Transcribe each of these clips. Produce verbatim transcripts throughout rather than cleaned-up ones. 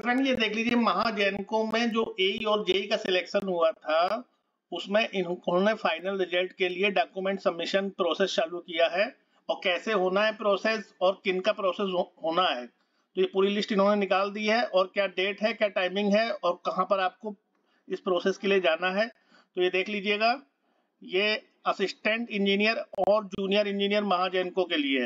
Friend ये देख लीजिए, महाजैनको में जो एई और जेई का सिलेक्शन हुआ था, उसमें इन्होंने फाइनल रिजल्ट के लिए डॉक्यूमेंट सबमिशन प्रोसेस चालू किया है, और कैसे होना है प्रोसेस और किन का प्रोसेस हो, होना है, तो ये पूरी लिस्ट इन्होंने निकाल दी है, और क्या डेट है, क्या टाइमिंग है, और कहाँ पर आपको इस प्रोसेस के लिए जाना है, तो ये देख लीजिएगा। ये असिस्टेंट इंजीनियर और जूनियर इंजीनियर महाजैनको के लिए,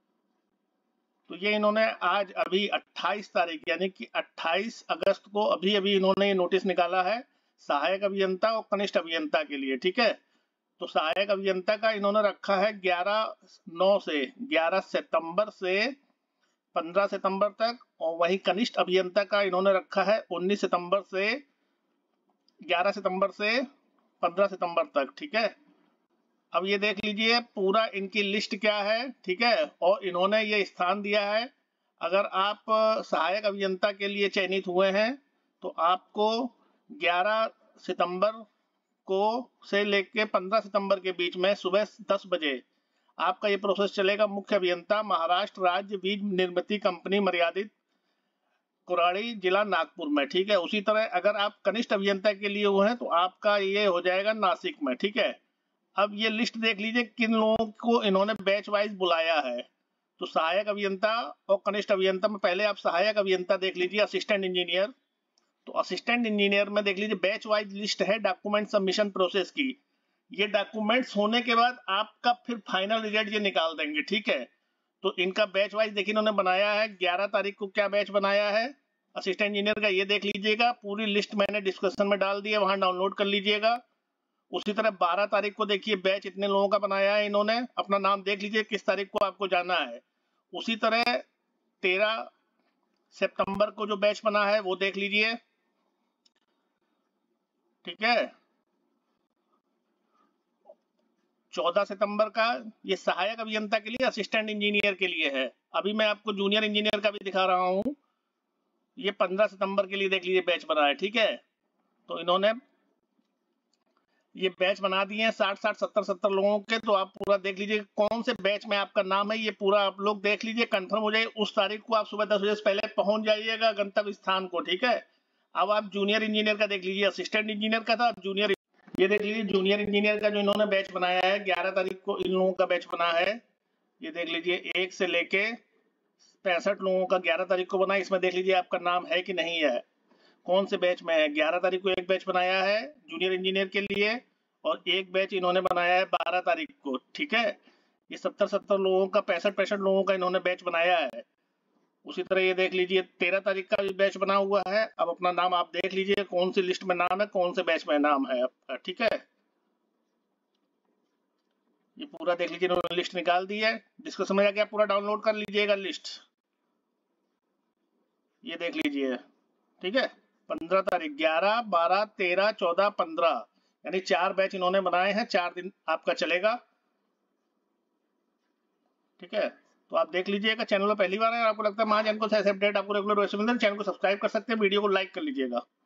तो ये इन्होंने आज अभी अट्ठाईस तारीख यानी कि अट्ठाईस अगस्त को अभी अभी इन्होंने ये नोटिस निकाला है सहायक अभियंता और कनिष्ठ अभियंता के लिए, ठीक है। तो सहायक अभियंता का इन्होंने रखा है ग्यारह नौ से ग्यारह सितंबर से पंद्रह सितंबर तक, और वही कनिष्ठ अभियंता का इन्होंने रखा है उन्नीस सितंबर से ग्यारह सितंबर से पंद्रह सितंबर तक, ठीक है। अब ये देख लीजिए पूरा इनकी लिस्ट क्या है, ठीक है, और इन्होंने ये स्थान दिया है। अगर आप सहायक अभियंता के लिए चयनित हुए हैं तो आपको ग्यारह सितंबर को से लेके पंद्रह सितंबर के बीच में सुबह दस बजे आपका ये प्रोसेस चलेगा। मुख्य अभियंता महाराष्ट्र राज्य बीज निर्मिती कंपनी मर्यादित, कुराड़ी जिला नागपुर में, ठीक है। उसी तरह अगर आप कनिष्ठ अभियंता के लिए हुए हैं तो आपका ये हो जाएगा नासिक में, ठीक है। अब ये लिस्ट देख लीजिए किन लोगों को इन्होंने बैच वाइज बुलाया है। तो सहायक अभियंता और कनिष्ठ अभियंता में पहले आप सहायक अभियंता देख लीजिए, असिस्टेंट इंजीनियर। तो असिस्टेंट इंजीनियर में देख लीजिए बैच वाइज लिस्ट है डॉक्यूमेंट सबमिशन प्रोसेस की। ये डॉक्यूमेंट्स होने के बाद आपका फिर फाइनल रिजल्ट ये निकाल देंगे, ठीक है। तो इनका बैच वाइज देखिए इन्होंने बनाया है। ग्यारह तारीख को क्या बैच बनाया है असिस्टेंट इंजीनियर का, ये देख लीजिएगा। पूरी लिस्ट मैंने डिस्क्रिप्शन में डाल दी है, वहां डाउनलोड कर लीजिएगा। उसी तरह बारह तारीख को देखिए बैच इतने लोगों का बनाया है इन्होंने, अपना नाम देख लीजिए किस तारीख को आपको जाना है। उसी तरह तेरह सितंबर को जो बैच बना है वो देख लीजिए, ठीक है। चौदह सितंबर का ये सहायक अभियंता के लिए, असिस्टेंट इंजीनियर के लिए है। अभी मैं आपको जूनियर इंजीनियर का भी दिखा रहा हूँ। ये पंद्रह सितंबर के लिए देख लीजिए बैच बना है, ठीक है। तो इन्होंने ये बैच बना दिए हैं साठ साठ सत्तर सत्तर लोगों के। तो आप पूरा देख लीजिए कौन से बैच में आपका नाम है, ये पूरा आप लोग देख लीजिए, कंफर्म हो जाए। उस तारीख को आप सुबह दस बजे से पहले पहुंच जाइएगा गंतव्य स्थान को, ठीक है। अब आप जूनियर इंजीनियर का देख लीजिए, असिस्टेंट इंजीनियर का था, जूनियर ये देख लीजिए जूनियर इंजीनियर का जो इन्होंने बैच बनाया है ग्यारह तारीख को इन लोगों का बैच बना है। ये देख लीजिए एक से लेके पैंसठ लोगों का ग्यारह तारीख को बना है। इसमें देख लीजिए आपका नाम है कि नहीं है, कौन से बैच में है। ग्यारह तारीख को एक बैच बनाया है जूनियर इंजीनियर के लिए, और एक बैच इन्होंने बनाया है बारह तारीख को, ठीक है। ये सत्तर सत्तर लोगों का पैंसठ पैंसठ लोगों का इन्होंने बैच बनाया है। उसी तरह ये देख लीजिए तेरह तारीख का भी बैच बना हुआ है। अब अपना नाम आप देख लीजिए कौन सी लिस्ट में नाम है, कौन से बैच में नाम है आपका, ठीक है। ये पूरा देख लीजिए इन्होंने लिस्ट निकाल दी है। जिसको समझ आ गया पूरा डाउनलोड कर लीजिएगा लिस्ट, ये देख लीजिए, ठीक है। पंद्रह तारीख ग्यारह बारह तेरह चौदह पंद्रह यानी चार बैच इन्होंने बनाए हैं, चार दिन आपका चलेगा, ठीक है। तो आप देख लीजिएगा। चैनल पर पहली बार है और आपको लगता है महाजैनको से ऐसे अपडेट आपको रेगुलर वैसे मिलते हैं, चैनल को सब्सक्राइब कर सकते हैं, वीडियो को लाइक कर लीजिएगा।